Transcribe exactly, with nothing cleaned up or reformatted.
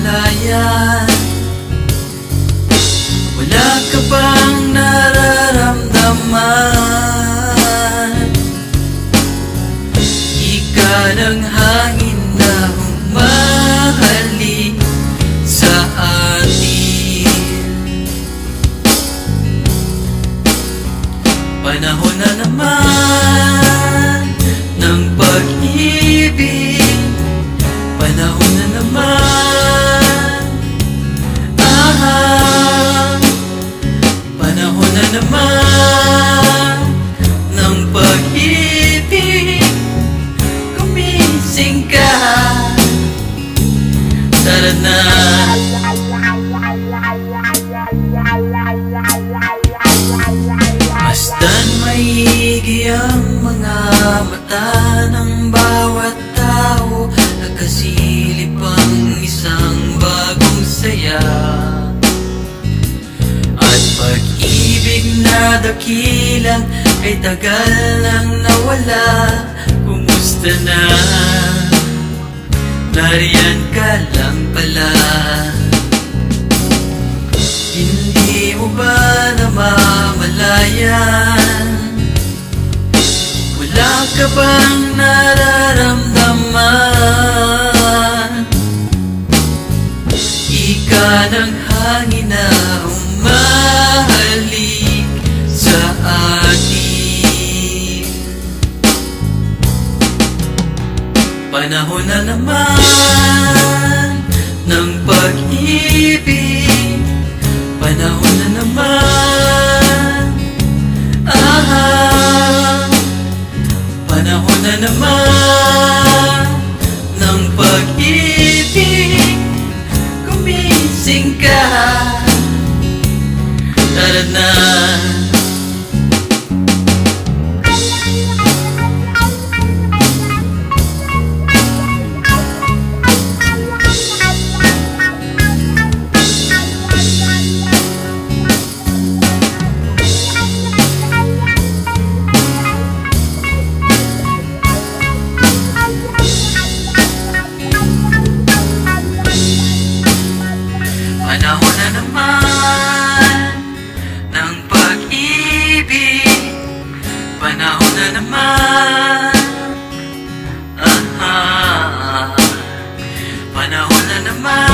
namamalayan. Wala ka bang nararamdaman? Ika ng hangin na humahalik sa atin. Panahon na naman ng pag-ibig. Panahon na naman, ah, panahon na naman ng pag-ibig. Gumising ka, tara na. Masdan maigi ang mga mata ng bawat tao. Nagkasilip ang isang bagong saya, at pag-ibig na dakilang kay tagal nang nawala. Kumusta na? Nariyan ka lang pala. Hindi mo ba namamalayan? Wala ka bang nararamdaman? Ika ng hangin na humahalik sa atin. Panahon na naman ng pag-ibig. Panahon na naman, ah, panahon na naman ng pag-ibig. Gumising ka, tara na. Panahon na naman ng pag-ibig. Panahon na naman, ah, ah, panahon na naman.